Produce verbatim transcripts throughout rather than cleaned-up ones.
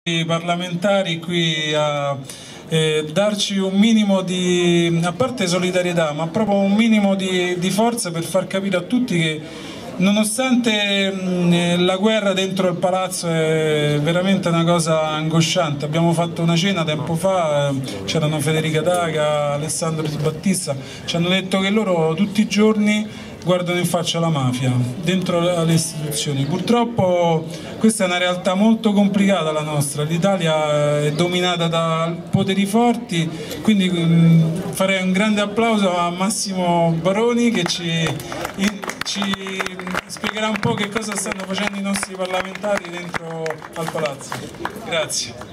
I parlamentari qui a eh, darci un minimo di, a parte solidarietà, ma proprio un minimo di, di forza per far capire a tutti che nonostante mh, la guerra dentro il palazzo è veramente una cosa angosciante. Abbiamo fatto una cena tempo fa, eh, c'erano Federica Daga, Alessandro Di Battista, ci hanno detto che loro tutti i giorni guardano in faccia la mafia dentro le istituzioni. Purtroppo questa è una realtà molto complicata la nostra, l'Italia è dominata da poteri forti, quindi mh, farei un grande applauso a Massimo Baroni che ci, in, ci spiegherà un po' che cosa stanno facendo i nostri parlamentari dentro al palazzo. Grazie.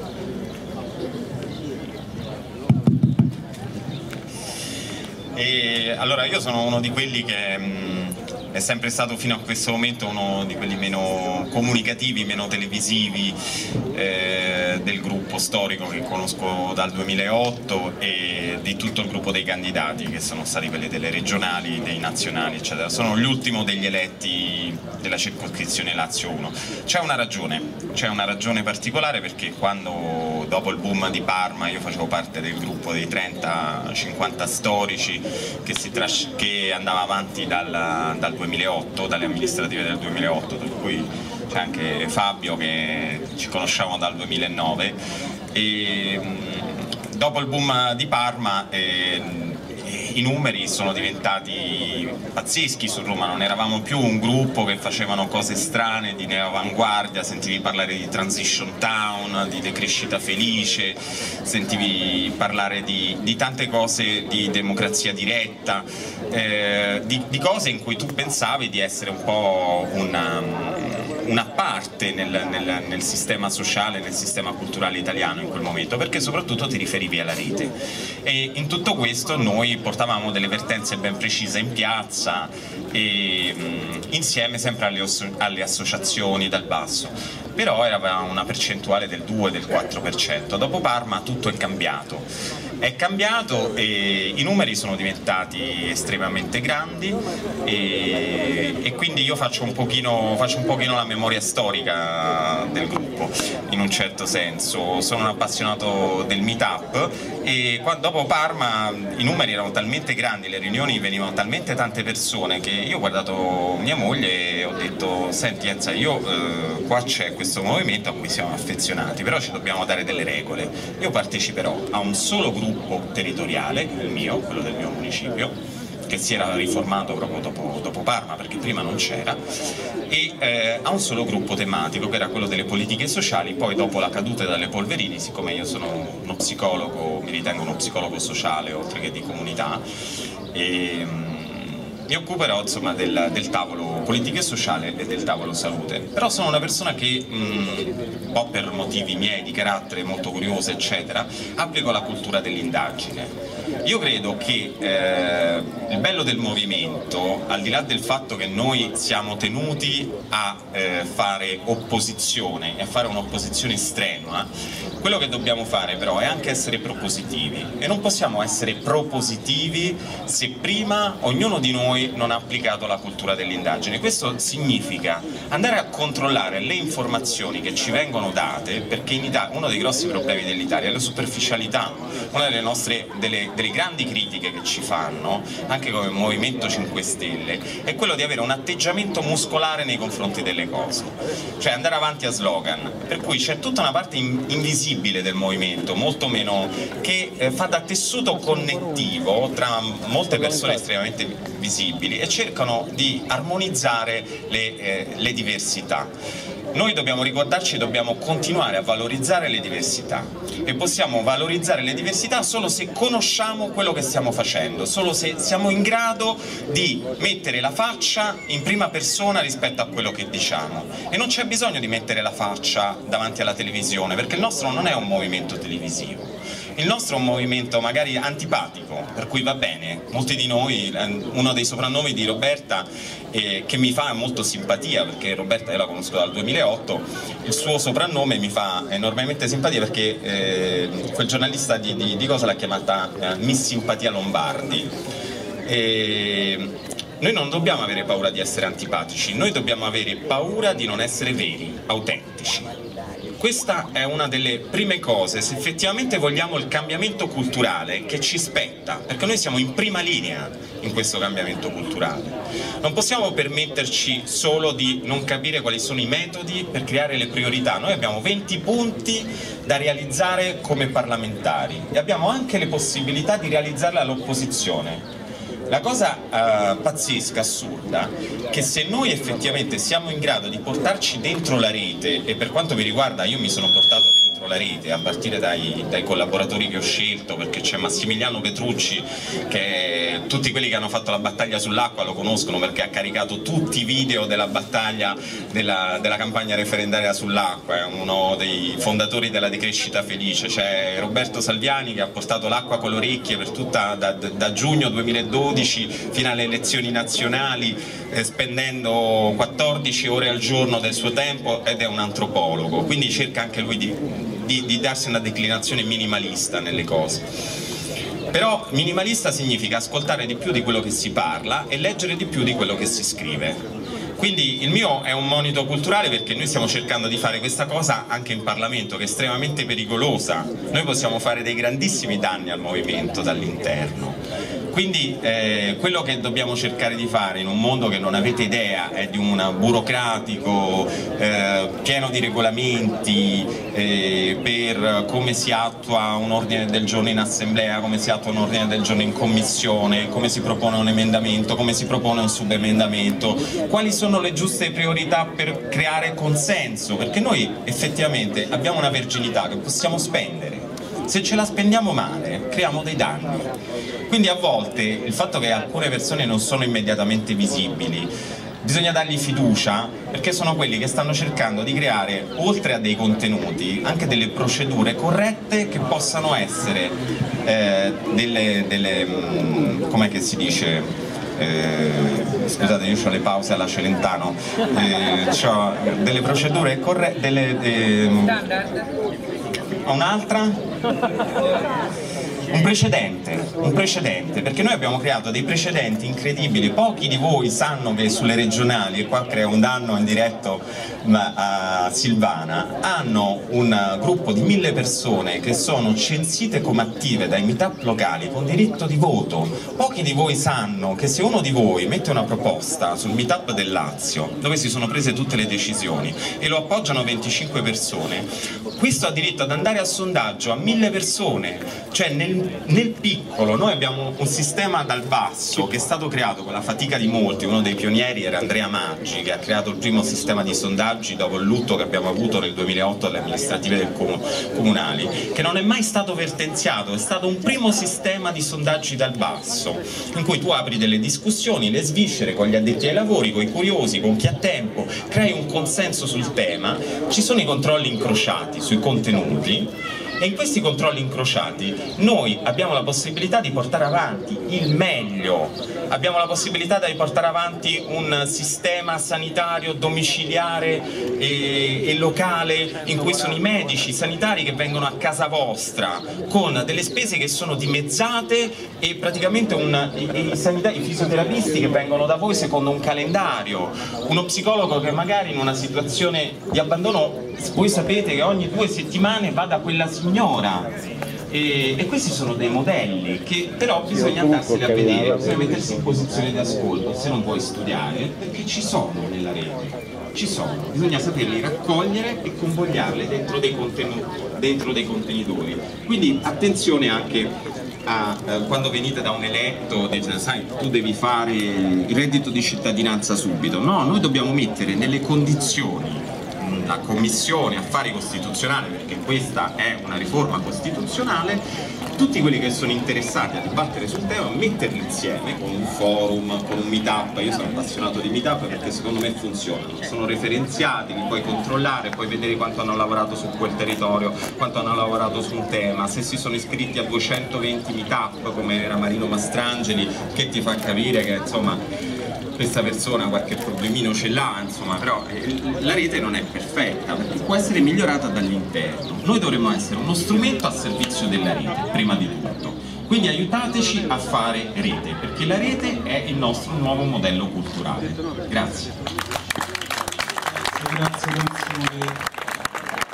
E allora io sono uno di quelli che mh, è sempre stato fino a questo momento uno di quelli meno comunicativi, meno televisivi eh, del gruppo storico che conosco dal duemilaotto e di tutto il gruppo dei candidati che sono stati quelli delle regionali, dei nazionali eccetera. Sono l'ultimo degli eletti della circoscrizione Lazio uno. C'è una ragione, c'è una ragione particolare perché quando dopo il boom di Parma io facevo parte del gruppo dei trenta cinquanta storici che, si che andava avanti dal, dal duemilaotto, dalle amministrative del duemilaotto, per cui c'è anche Fabio che ci conosciamo dal duemilanove e dopo il boom di Parma eh, i numeri sono diventati pazzeschi su Roma, non eravamo più un gruppo che facevano cose strane di neoavanguardia, sentivi parlare di transition town, di decrescita felice, sentivi parlare di, di tante cose, di democrazia diretta, eh, di, di cose in cui tu pensavi di essere un po' una, una parte nel, nel, nel sistema sociale, nel sistema culturale italiano in quel momento, perché soprattutto ti riferivi alla rete. E in tutto questo noi portavamo delle vertenze ben precise in piazza e mh, insieme sempre alle, alle associazioni dal basso, però era una percentuale del due, del quattro per cento. Dopo Parma tutto è cambiato. È cambiato e i numeri sono diventati estremamente grandi e, e quindi io faccio un pochino, faccio un pochino la memoria storica del gruppo, in un certo senso. Sono un appassionato del meetup e quando, dopo Parma i numeri erano talmente grandi, le riunioni venivano talmente tante persone che io ho guardato mia moglie e ho detto: senti Enza, io eh, qua c'è questo movimento a cui siamo affezionati, però ci dobbiamo dare delle regole. Io parteciperò a un solo gruppo territoriale, il mio, quello del mio municipio, che si era riformato proprio dopo, dopo Parma perché prima non c'era, e eh, a un solo gruppo tematico che era quello delle politiche sociali. Poi dopo la caduta dalle Polverini, siccome io sono uno psicologo, mi ritengo uno psicologo sociale oltre che di comunità, e, mi occuperò insomma del, del tavolo politiche sociale e del tavolo salute. Però sono una persona che, mh, un po' per motivi miei di carattere, molto curiosa eccetera, applico la cultura dell'indagine. Io credo che eh, il bello del movimento, al di là del fatto che noi siamo tenuti a eh, fare opposizione e a fare un'opposizione strenua, quello che dobbiamo fare però è anche essere propositivi, e non possiamo essere propositivi se prima ognuno di noi non ha applicato la cultura dell'indagine. Questo significa andare a controllare le informazioni che ci vengono date, perché in Italia uno dei grossi problemi dell'Italia è la superficialità. Una delle nostre delle, delle grandi critiche che ci fanno, anche come Movimento cinque Stelle, è quello di avere un atteggiamento muscolare nei confronti delle cose, cioè andare avanti a slogan, per cui c'è tutta una parte in, invisibile del movimento, molto meno, che eh, fa da tessuto connettivo tra molte persone estremamente visibili e cercano di armonizzare le, eh, le diversità. Noi dobbiamo ricordarci, dobbiamo continuare a valorizzare le diversità, e possiamo valorizzare le diversità solo se conosciamo quello che stiamo facendo, solo se siamo in grado di mettere la faccia in prima persona rispetto a quello che diciamo. E non c'è bisogno di mettere la faccia davanti alla televisione, perché il nostro non è un movimento televisivo. Il nostro è un movimento magari antipatico, per cui va bene, molti di noi, uno dei soprannomi di Roberta eh, che mi fa molto simpatia, perché Roberta io la conosco dal duemilaotto, il suo soprannome mi fa enormemente simpatia perché eh, quel giornalista di, di, di cosa l'ha chiamata eh, Miss Simpatia Lombardi. E noi non dobbiamo avere paura di essere antipatici, noi dobbiamo avere paura di non essere veri, autentici. questa è una delle prime cose, se effettivamente vogliamo il cambiamento culturale che ci spetta, perché noi siamo in prima linea in questo cambiamento culturale. Non possiamo permetterci solo di non capire quali sono i metodi per creare le priorità. Noi abbiamo venti punti da realizzare come parlamentari e abbiamo anche le possibilità di realizzarle all'opposizione. La cosa uh, pazzesca, assurda, che se noi effettivamente siamo in grado di portarci dentro la rete, e per quanto mi riguarda io mi sono portato dentro la rete a partire dai, dai collaboratori che ho scelto, perché c'è Massimiliano Petrucci, che tutti quelli che hanno fatto la battaglia sull'acqua lo conoscono perché ha caricato tutti i video della battaglia della, della campagna referendaria sull'acqua, è uno dei fondatori della decrescita felice. C'è Roberto Salviani che ha portato l'acqua con le orecchie per tutta, da, da giugno duemiladodici fino alle elezioni nazionali, eh, spendendo quattordici ore al giorno del suo tempo, ed è un antropologo, quindi cerca anche lui di, di, di darsi una declinazione minimalista nelle cose. Però minimalista significa ascoltare di più di quello che si parla e leggere di più di quello che si scrive. Quindi il mio è un monito culturale, perché noi stiamo cercando di fare questa cosa anche in Parlamento, che è estremamente pericolosa. Noi possiamo fare dei grandissimi danni al movimento dall'interno. Quindi eh, quello che dobbiamo cercare di fare in un mondo che non avete idea è di un burocratico eh, pieno di regolamenti eh, per come si attua un ordine del giorno in assemblea, come si attua un ordine del giorno in commissione, come si propone un emendamento, come si propone un subemendamento, quali sono le giuste priorità per creare consenso, perché noi effettivamente abbiamo una verginità che possiamo spendere. Se ce la spendiamo male, creiamo dei danni. Quindi a volte il fatto che alcune persone non sono immediatamente visibili, bisogna dargli fiducia, perché sono quelli che stanno cercando di creare, oltre a dei contenuti, anche delle procedure corrette che possano essere eh, delle, delle com'è che si dice? Eh, scusate, io ho le pause alla Celentano, eh, ho delle procedure corrette, delle... Eh, un'altra? Un precedente, un precedente, perché noi abbiamo creato dei precedenti incredibili. Pochi di voi sanno che sulle regionali, e qua crea un danno indiretto a Silvana, hanno un gruppo di mille persone che sono censite come attive dai meetup locali con diritto di voto. Pochi di voi sanno che se uno di voi mette una proposta sul meetup del Lazio, dove si sono prese tutte le decisioni, e lo appoggiano venticinque persone, questo ha diritto ad andare al sondaggio a mille persone, cioè nel Nel piccolo. Noi abbiamo un sistema dal basso che è stato creato con la fatica di molti. Uno dei pionieri era Andrea Maggi, che ha creato il primo sistema di sondaggi dopo il lutto che abbiamo avuto nel duemilaotto alle amministrative del com comunali, che non è mai stato vertenziato, è stato un primo sistema di sondaggi dal basso, in cui tu apri delle discussioni, le sviscere con gli addetti ai lavori, con i curiosi, con chi ha tempo, crei un consenso sul tema, ci sono i controlli incrociati sui contenuti. E in questi controlli incrociati noi abbiamo la possibilità di portare avanti il meglio, abbiamo la possibilità di portare avanti un sistema sanitario domiciliare e, e locale, in cui sono i medici sanitari che vengono a casa vostra con delle spese che sono dimezzate, e praticamente un, i, i, sanitari, i fisioterapisti che vengono da voi secondo un calendario, uno psicologo che magari in una situazione di abbandono, voi sapete che ogni due settimane va da quella signora, e, e questi sono dei modelli che però bisogna andarseli a vedere, bisogna mettersi in posizione di ascolto, se non vuoi studiare, perché ci sono nella rete, ci sono, bisogna saperli raccogliere e convogliarle dentro dei, dentro dei contenitori. Quindi attenzione anche a, eh, quando venite da un eletto, dite, sai, tu devi fare il reddito di cittadinanza subito. No, noi dobbiamo mettere nelle condizioni la Commissione Affari Costituzionali, perché questa è una riforma costituzionale, tutti quelli che sono interessati a dibattere sul tema, metterli insieme con un forum, con un meetup. Io sono appassionato di meetup perché secondo me funzionano, sono referenziati, li puoi controllare, puoi vedere quanto hanno lavorato su quel territorio, quanto hanno lavorato su un tema, se si sono iscritti a duecentoventi meetup come era Marino Mastrangeli, che ti fa capire che insomma questa persona qualche problemino ce l'ha, insomma, però la rete non è perfetta, perché può essere migliorata dall'interno. Noi dovremmo essere uno strumento a servizio della rete, prima di tutto. Quindi aiutateci a fare rete, perché la rete è il nostro nuovo modello culturale. Grazie. Grazie, grazie.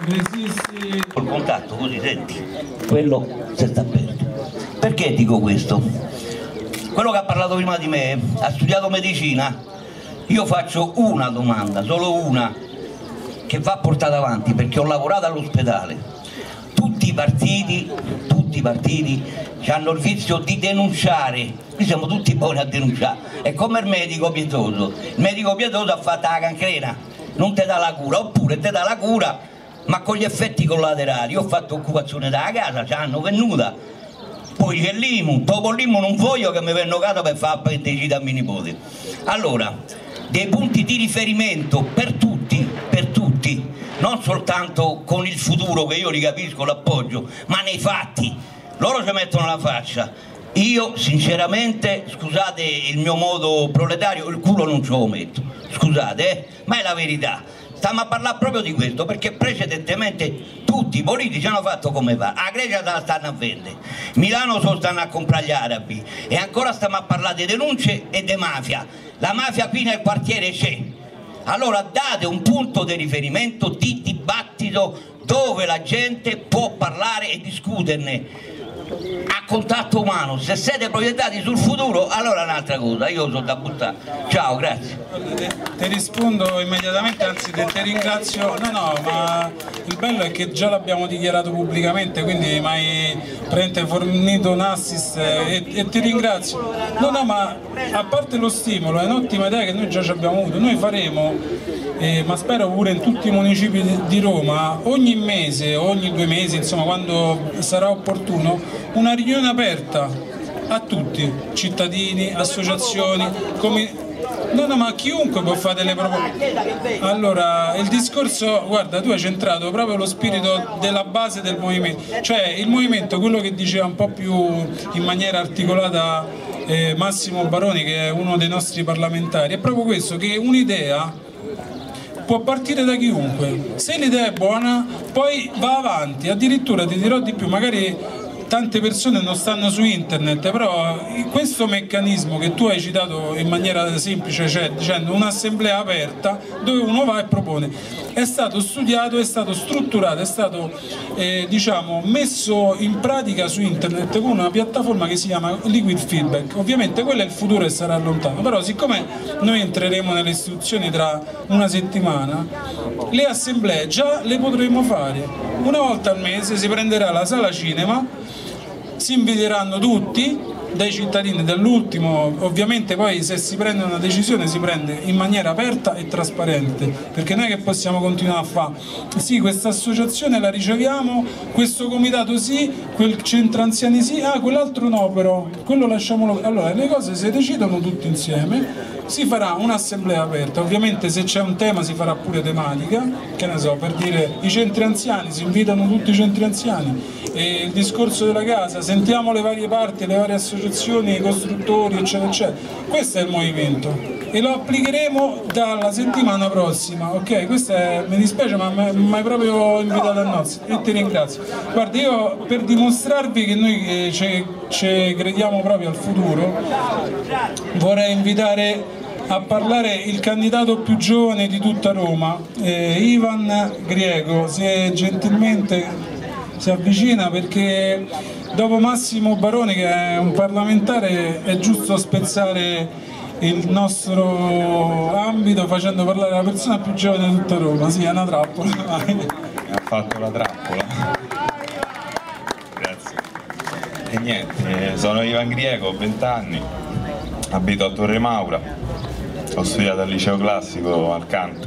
Resisti... Col contatto così, senti, quello si sta aperto. Perché dico questo? Quello che ha parlato prima di me ha studiato medicina. Io faccio una domanda, solo una, che va portata avanti perché ho lavorato all'ospedale. Tutti i partiti, tutti i partiti hanno il vizio di denunciare. Qui siamo tutti buoni a denunciare. È come il medico pietoso. Il medico pietoso ha fatto la cancrena, non ti dà la cura, oppure ti dà la cura ma con gli effetti collaterali. Io ho fatto occupazione dalla casa, ci hanno venuta, poi c'è l'I M U, dopo l'I M U non voglio che mi venno casa per fare appendicite a mio nipote. Allora, dei punti di riferimento per tutti, per tutti, non soltanto con il futuro che io li capisco, l'appoggio, ma nei fatti. Loro ci mettono la faccia. Io sinceramente, scusate il mio modo proletario, il culo non ce lo metto, scusate, eh, ma è la verità. Stiamo a parlare proprio di questo perché precedentemente tutti i politici hanno fatto come va. A Grecia se la stanno a vendere, Milano se lo stanno a comprare gli arabi e ancora stiamo a parlare di denunce e di mafia. La mafia qui nel quartiere c'è. Allora date un punto di riferimento di dibattito dove la gente può parlare e discuterne a contatto umano. Se siete proiettati sul futuro allora è un'altra cosa, io sono da buttare. Ciao, grazie. Ti rispondo immediatamente, anzi te, te ringrazio. No, no, ma il bello è che già l'abbiamo dichiarato pubblicamente, quindi mi hai fornito un assist e, e ti ringrazio. No, no, ma a parte lo stimolo, è un'ottima idea che noi già ci abbiamo avuto. Noi faremo, eh, ma spero pure in tutti i municipi di, di Roma, ogni mese, ogni due mesi, insomma, quando sarà opportuno, una riunione aperta a tutti, cittadini, associazioni, come... No, no, ma chiunque può fare delle proposte. Allora, il discorso, guarda, tu hai centrato proprio lo spirito della base del movimento, cioè il movimento, quello che diceva un po' più in maniera articolata eh, Massimo Baroni, che è uno dei nostri parlamentari, è proprio questo, che un'idea può partire da chiunque, se l'idea è buona poi va avanti, addirittura ti dirò di più, magari tante persone non stanno su internet, però questo meccanismo che tu hai citato in maniera semplice, cioè dicendo un'assemblea aperta dove uno va e propone, è stato studiato, è stato strutturato, è stato eh, diciamo messo in pratica su internet con una piattaforma che si chiama Liquid Feedback. Ovviamente quello è il futuro e sarà lontano, però siccome noi entreremo nelle istituzioni tra una settimana, le assemblee già le potremo fare. Una volta al mese si prenderà la sala cinema, si inviteranno tutti dai cittadini dall'ultimo, ovviamente poi se si prende una decisione si prende in maniera aperta e trasparente, perché noi che possiamo continuare a fare, sì questa associazione la riceviamo, questo comitato sì, quel centro anziani sì, ah quell'altro no però, quello lasciamolo, allora le cose si decidono tutti insieme, si farà un'assemblea aperta, ovviamente se c'è un tema si farà pure tematica, che ne so, per dire i centri anziani, si invitano tutti i centri anziani, e il discorso della casa, sentiamo le varie parti, le varie associazioni, i costruttori eccetera eccetera, questo è il movimento e lo applicheremo dalla settimana prossima, ok? Questo è, mi dispiace ma mi hai proprio invitato a nozze e ti ringrazio. Guarda, io per dimostrarvi che noi eh, ci, ci crediamo proprio al futuro vorrei invitare a parlare il candidato più giovane di tutta Roma, eh, Ivan Griego, se gentilmente si avvicina, perché dopo Massimo Baroni che è un parlamentare è giusto spezzare il nostro ambito facendo parlare la persona più giovane di tutta Roma. Sì, è una trappola. Mi ha fatto la trappola. Grazie. E niente, sono Ivan Griego, ho venti anni, abito a Torre Maura, ho studiato al liceo classico al canto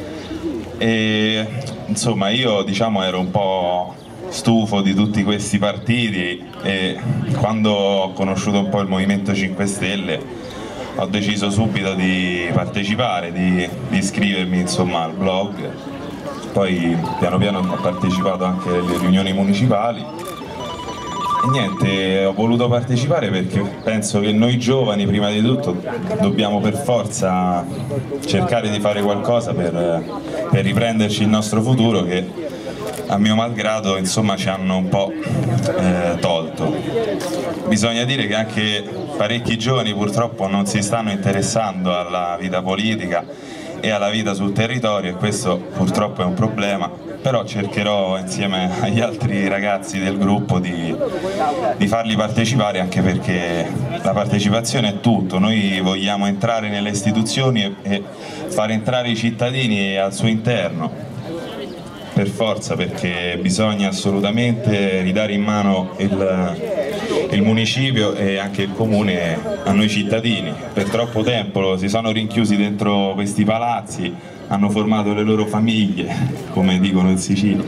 e insomma io diciamo ero un po' stufo di tutti questi partiti e quando ho conosciuto un po' il Movimento cinque Stelle ho deciso subito di partecipare, di, di iscrivermi insomma al blog, poi piano piano ho partecipato anche alle riunioni municipali e niente, ho voluto partecipare perché penso che noi giovani prima di tutto dobbiamo per forza cercare di fare qualcosa per, per riprenderci il nostro futuro che a mio malgrado insomma ci hanno un po' eh, tolto. Bisogna dire che anche parecchi giovani purtroppo non si stanno interessando alla vita politica e alla vita sul territorio, e questo purtroppo è un problema, però cercherò insieme agli altri ragazzi del gruppo di, di farli partecipare, anche perché la partecipazione è tutto. Noi vogliamo entrare nelle istituzioni e, e far entrare i cittadini al suo interno, per forza, perché bisogna assolutamente ridare in mano il, il municipio e anche il comune a noi cittadini. Per troppo tempo si sono rinchiusi dentro questi palazzi, hanno formato le loro famiglie, come dicono in Sicilia,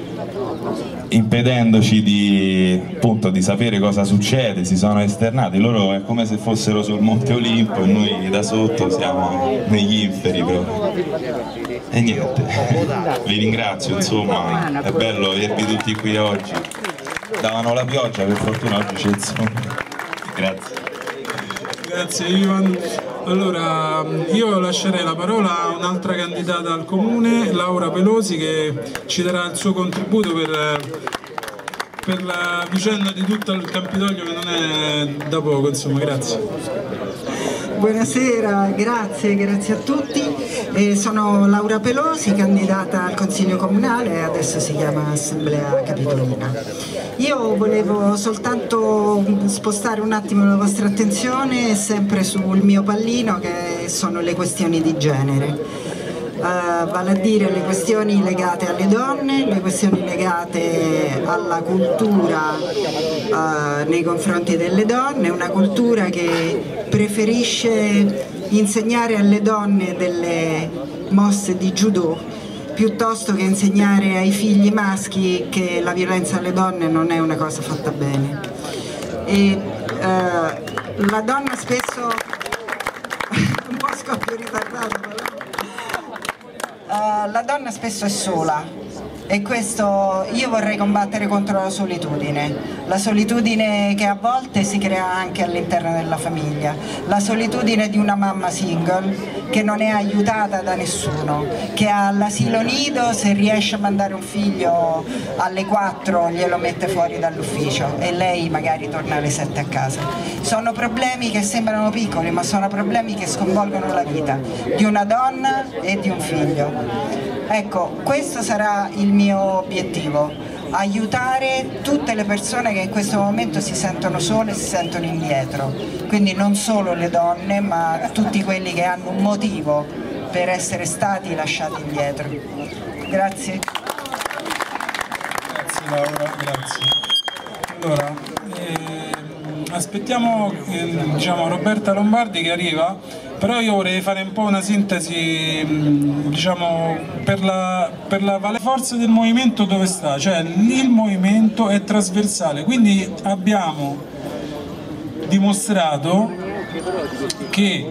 impedendoci di, appunto, di sapere cosa succede. Si sono esternati, loro è come se fossero sul Monte Olimpo e noi da sotto siamo negli inferi proprio. E niente, vi ringrazio, insomma, è bello avervi tutti qui oggi. Davano la pioggia, per fortuna oggi c'è il sole. Grazie. Grazie Ivan. Allora, io lascerei la parola a un'altra candidata al comune, Laura Pelosi, che ci darà il suo contributo per, per la vicenda di tutto il Campidoglio, che non è da poco, insomma. Grazie. Buonasera, grazie, grazie a tutti. Eh, sono Laura Pelosi, candidata al Consiglio Comunale, adesso si chiama Assemblea Capitolina. Io volevo soltanto spostare un attimo la vostra attenzione sempre sul mio pallino, che sono le questioni di genere. Uh, vale a dire le questioni legate alle donne, le questioni legate alla cultura uh, nei confronti delle donne, una cultura che preferisce insegnare alle donne delle mosse di judo piuttosto che insegnare ai figli maschi che la violenza alle donne non è una cosa fatta bene. E, uh, la donna spesso un po' scoppio ritardato però. Uh, la donna spesso è sola e questo io vorrei combattere contro la solitudine, la solitudine che a volte si crea anche all'interno della famiglia, la solitudine di una mamma single che non è aiutata da nessuno, che all'asilo nido se riesce a mandare un figlio alle quattro glielo mette fuori dall'ufficio e lei magari torna alle sette a casa. Sono problemi che sembrano piccoli, ma sono problemi che sconvolgono la vita di una donna e di un figlio. Ecco, questo sarà il mio obiettivo, aiutare tutte le persone che in questo momento si sentono sole e si sentono indietro, quindi non solo le donne ma tutti quelli che hanno un motivo per essere stati lasciati indietro. Grazie. Grazie Laura, grazie. Allora, eh, aspettiamo eh, diciamo, Roberta Lombardi che arriva. Però io vorrei fare un po' una sintesi, diciamo, per la, per la forza del movimento dove sta, cioè il movimento è trasversale, quindi abbiamo dimostrato che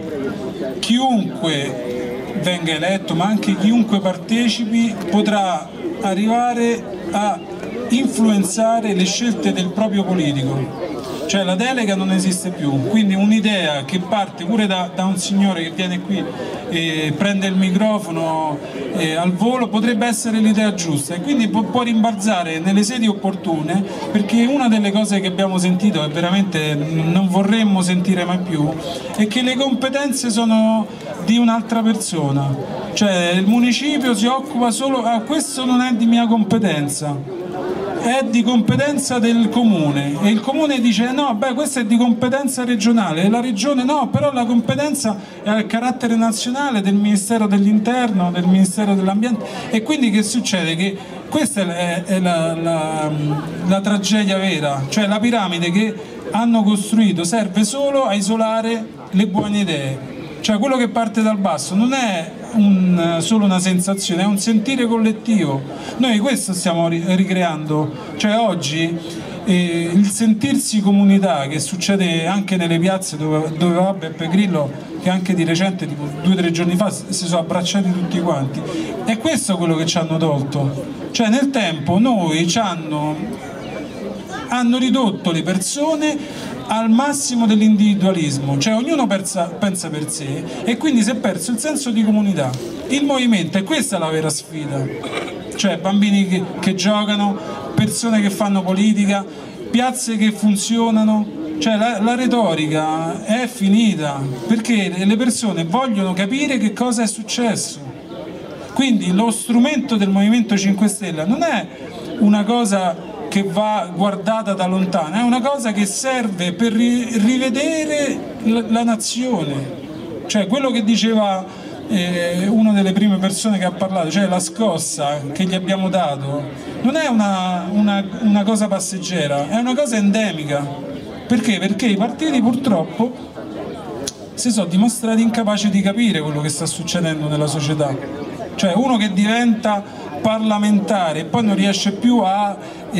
chiunque venga eletto, ma anche chiunque partecipi, potrà arrivare a influenzare le scelte del proprio politico. Cioè la delega non esiste più, quindi un'idea che parte pure da, da un signore che viene qui e prende il microfono eh, al volo potrebbe essere l'idea giusta e quindi può, può rimbalzare nelle sedi opportune, perché una delle cose che abbiamo sentito e veramente non vorremmo sentire mai più è che le competenze sono di un'altra persona, cioè il municipio si occupa solo, ah, questo non è di mia competenza, è di competenza del comune e il comune dice no, beh questo è di competenza regionale e la regione no, però la competenza è a carattere nazionale del Ministero dell'Interno, del Ministero dell'Ambiente. E quindi che succede? Che questa è, è la, la, la tragedia vera, cioè la piramide che hanno costruito serve solo a isolare le buone idee. Cioè quello che parte dal basso non è un, solo una sensazione, è un sentire collettivo. Noi questo stiamo ricreando, cioè oggi eh, il sentirsi comunità che succede anche nelle piazze dove, dove va Beppe Grillo, che anche di recente, tipo due o tre giorni fa, si sono abbracciati tutti quanti. È questo quello che ci hanno tolto. Cioè nel tempo noi ci hanno, hanno ridotto le persone al massimo dell'individualismo, cioè ognuno pensa, pensa per sé e quindi si è perso il senso di comunità. Il movimento, e questa è la vera sfida, cioè bambini che, che giocano, persone che fanno politica, piazze che funzionano, Cioè la, la retorica è finita, perché le persone vogliono capire che cosa è successo. Quindi lo strumento del Movimento cinque Stelle non è una cosa che va guardata da lontano, è una cosa che serve per ri rivedere la, la nazione. Cioè quello che diceva eh, una delle prime persone che ha parlato, cioè la scossa che gli abbiamo dato, non è una, una, una cosa passeggera, è una cosa endemica. Perché? Perché i partiti purtroppo si sono dimostrati incapaci di capire quello che sta succedendo nella società. Cioè uno che diventa parlamentare e poi non riesce più a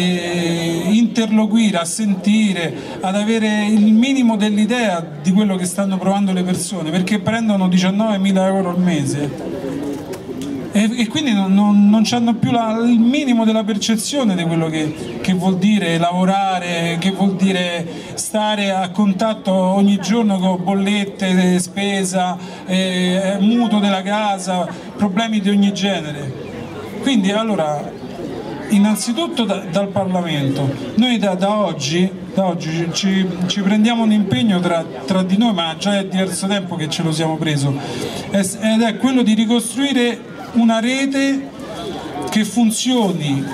eh, interloquire, a sentire, ad avere il minimo dell'idea di quello che stanno provando le persone, perché prendono diciannovemila euro al mese e, e quindi non, non, non hanno più la, il minimo della percezione di quello che, che vuol dire lavorare, che vuol dire stare a contatto ogni giorno con bollette, spesa, eh, mutuo della casa, problemi di ogni genere. Quindi allora, innanzitutto da, dal Parlamento, noi da, da oggi, da oggi ci, ci prendiamo un impegno tra, tra di noi, ma già è diverso tempo che ce lo siamo preso, ed è quello di ricostruire una rete che funzioni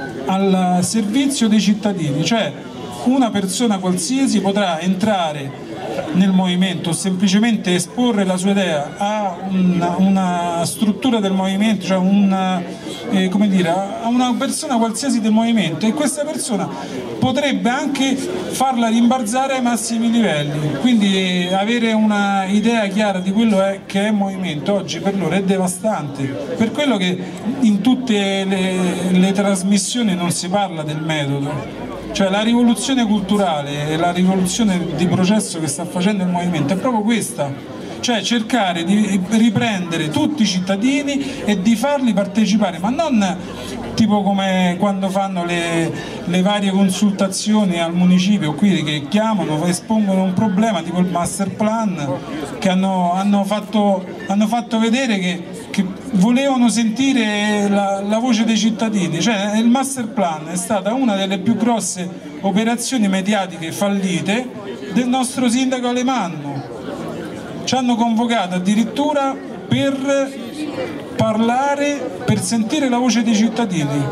al servizio dei cittadini, cioè una persona qualsiasi potrà entrare nel movimento o semplicemente esporre la sua idea a una, una struttura del movimento, cioè una, eh, come dire, a una persona qualsiasi del movimento, e questa persona potrebbe anche farla rimbalzare ai massimi livelli, quindi avere una idea chiara di quello è, che è movimento. Oggi per loro è devastante, per quello che in tutte le, le trasmissioni non si parla del metodo. Cioè la rivoluzione culturale e la rivoluzione di processo che sta facendo il movimento è proprio questa, cioè cercare di riprendere tutti i cittadini e di farli partecipare, ma non tipo come quando fanno le, le varie consultazioni al municipio qui, che chiamano, espongono un problema tipo il master plan, che hanno, hanno, fatto, hanno fatto vedere che, che volevano sentire la, la voce dei cittadini. Cioè il master plan è stata una delle più grosse operazioni mediatiche fallite del nostro sindaco Alemanno. Ci hanno convocato addirittura per parlare, per sentire la voce dei cittadini.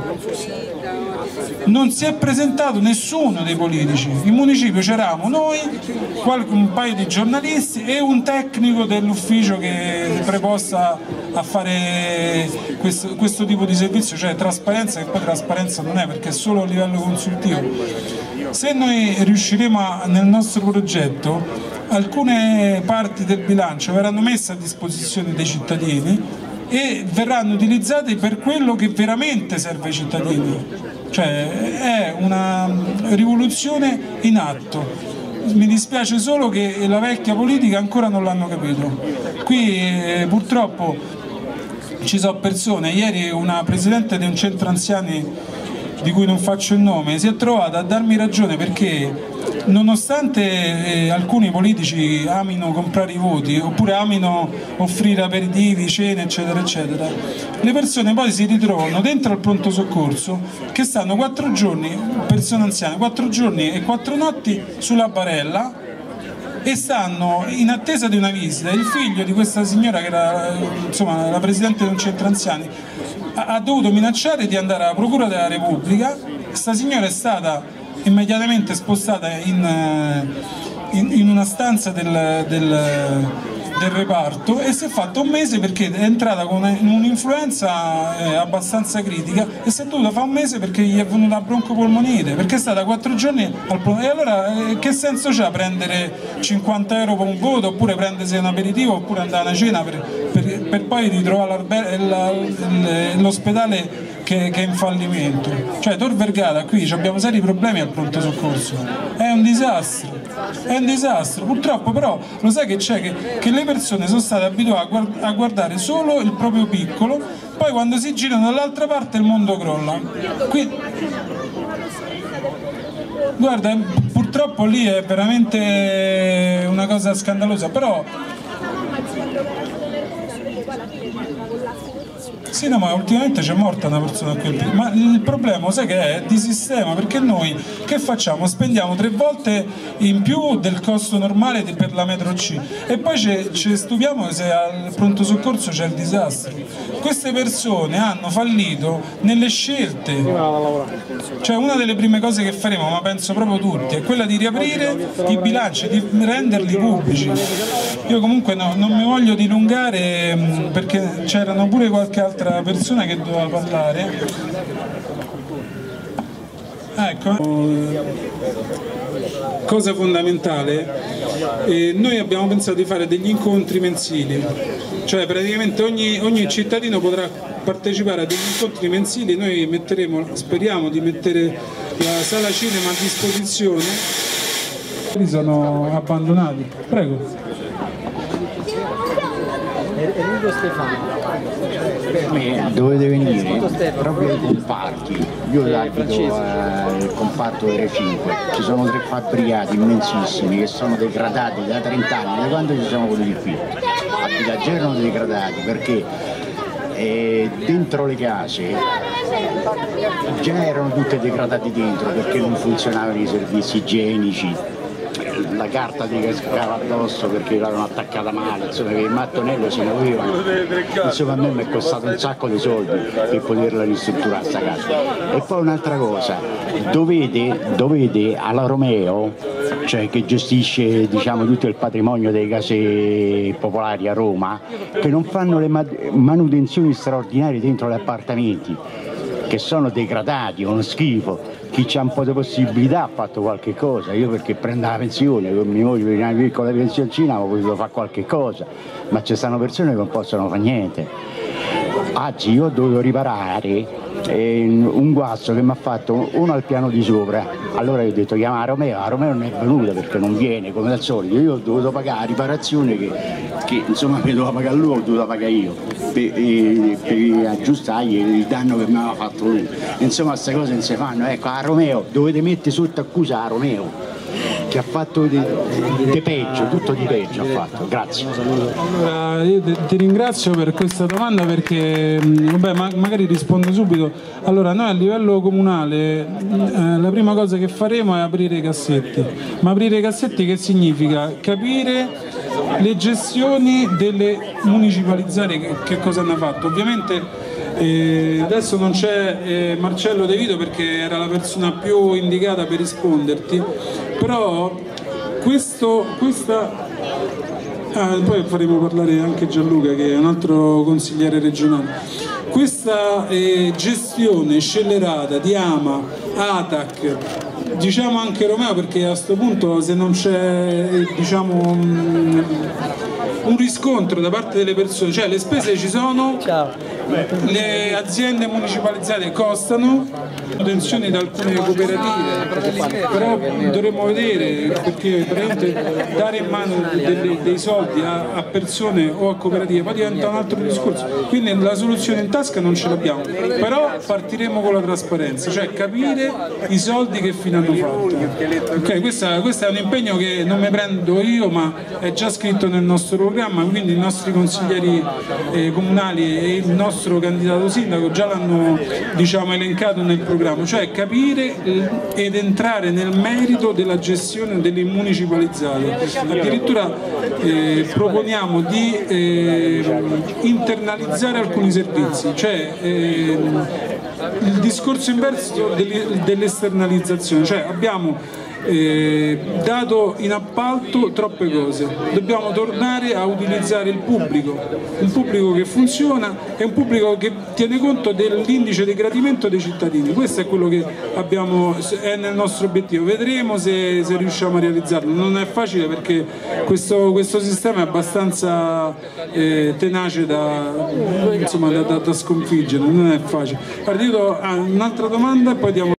Non si è presentato nessuno dei politici, in municipio c'eravamo noi, un paio di giornalisti e un tecnico dell'ufficio che è preposta a fare questo, questo tipo di servizio, cioè trasparenza, che poi trasparenza non è, perché è solo a livello consultivo. Se noi riusciremo a, nel nostro progetto, alcune parti del bilancio verranno messe a disposizione dei cittadini e verranno utilizzate per quello che veramente serve ai cittadini, cioè è una rivoluzione in atto. Mi dispiace solo che la vecchia politica ancora non l'hanno capito. Qui eh, purtroppo ci sono persone, ieri una presidente di un centro anziani di cui non faccio il nome si è trovata a darmi ragione, perché nonostante eh, alcuni politici amino comprare i voti oppure amino offrire aperitivi, cene eccetera eccetera, le persone poi si ritrovano dentro al pronto soccorso che stanno quattro giorni, persone anziane, quattro giorni e quattro notti sulla barella e stanno in attesa di una visita. Il figlio di questa signora, che era insomma la presidente di un centro anziani, ha dovuto minacciare di andare alla Procura della Repubblica. Questa signora è stata immediatamente spostata in, in, in una stanza del, del, del reparto e si è fatto un mese, perché è entrata con un'influenza eh, abbastanza critica e si è dovuta fare un mese perché gli è venuta la broncopolmonite, perché è stata quattro giorni al pronto. E allora eh, che senso c'ha prendere cinquanta euro per un voto, oppure prendersi un aperitivo, oppure andare a una cena per, per, per poi ritrovare l'ospedale che, che è in fallimento? Cioè Tor Vergata, qui abbiamo seri problemi al pronto soccorso, è un disastro, è un disastro. Purtroppo però lo sai che c'è, che, che le persone sono state abituate a, guard a guardare solo il proprio piccolo, poi quando si girano dall'altra parte il mondo crolla. Qui, guarda, purtroppo lì è veramente una cosa scandalosa, però Sì, no, ma ultimamente c'è morta una persona a quel punto. Ma il problema, sai che è? Di sistema, perché noi che facciamo? Spendiamo tre volte in più del costo normale per la metro C e poi ci stupiamo se al pronto soccorso c'è il disastro. Queste persone hanno fallito nelle scelte. Cioè, una delle prime cose che faremo, ma penso proprio tutti, è quella di riaprire i bilanci, di renderli pubblici. Io comunque no, non mi voglio dilungare perché c'erano pure qualche altra persona che doveva parlare. Ecco, cosa fondamentale, eh, noi abbiamo pensato di fare degli incontri mensili, cioè praticamente ogni, ogni cittadino potrà partecipare a degli incontri mensili. Noi metteremo, speriamo di mettere la sala cinema a disposizione. Sono abbandonati. Prego. Enrico Stefano. Eh, dovete venire proprio ai comparti. Io abito al comparto R cinque, ci sono tre fabbricati immensissimi che sono degradati da trenta anni, da quando ci siamo venuti qui. Abito a Genova degradati perché eh, dentro le case già erano tutte degradate dentro perché non funzionavano i servizi igienici. La carta ti cascava addosso perché l'avevano attaccata male, insomma, che il mattonello si muoveva, insomma a me mi è costato un sacco di soldi per poterla ristrutturare questa casa. E poi un'altra cosa, dovete, dovete alla Romeo, cioè che gestisce diciamo tutto il patrimonio delle case popolari a Roma, che non fanno le manutenzioni straordinarie dentro gli appartamenti, che sono degradati, uno schifo. Chi c'ha un po' di possibilità ha fatto qualche cosa, io perché prendo la pensione, con mia moglie per una piccola pensioncina ho potuto fare qualche cosa, ma ci stanno persone che non possono fare niente. Oggi io ho dovuto riparare eh, un guasto che mi ha fatto uno al piano di sopra, allora io ho detto chiama la Romeo, la Romeo non è venuta perché non viene come al solito, io ho dovuto pagare la riparazione che, che insomma mi doveva pagare lui, ho dovuto pagare io per, eh, per aggiustargli il danno che mi aveva fatto lui. Insomma queste cose non si fanno, ecco la Romeo dovete mettere sotto accusa la Romeo che ha fatto di, di, di peggio, tutto di peggio ha fatto, grazie. Allora, io ti ringrazio per questa domanda perché, vabbè, ma, magari rispondo subito. Allora, noi a livello comunale eh, la prima cosa che faremo è aprire i cassetti. Ma aprire i cassetti che significa? Capire le gestioni delle municipalizzate che, che cosa hanno fatto. Ovviamente Eh, adesso non c'è eh, Marcello De Vito perché era la persona più indicata per risponderti, però questo, questa, ah, poi faremo parlare anche Gianluca che è un altro consigliere regionale, questa eh, gestione scellerata di Ama, Atac, diciamo anche Romeo, perché a questo punto se non c'è diciamo mh, un riscontro da parte delle persone, cioè le spese ci sono, le aziende municipalizzate costano, attenzione da alcune cooperative, però dovremmo vedere perché veramente dare in mano delle, dei soldi a, a persone o a cooperative poi diventa un altro discorso, quindi la soluzione in tasca non ce l'abbiamo, però partiremo con la trasparenza, cioè capire i soldi che fine hanno fatto. Okay, questa, questo è un impegno che non mi prendo io ma è già scritto nel nostro programma, quindi i nostri consiglieri eh, comunali e il nostro candidato sindaco già l'hanno diciamo, elencato nel programma, cioè capire ed entrare nel merito della gestione delle municipalizzate. Addirittura eh, proponiamo di eh, internalizzare alcuni servizi, cioè eh, il discorso inverso dell'esternalizzazione, cioè abbiamo Eh, dato in appalto troppe cose, dobbiamo tornare a utilizzare il pubblico, un pubblico che funziona e un pubblico che tiene conto dell'indice di gradimento dei cittadini. Questo è quello che abbiamo, è nel nostro obiettivo, vedremo se, se riusciamo a realizzarlo. Non è facile perché questo, questo sistema è abbastanza eh, tenace da, insomma, da, da, da sconfiggere, non è facile. Guarda, io do, ah, un'altra domanda e poi diamo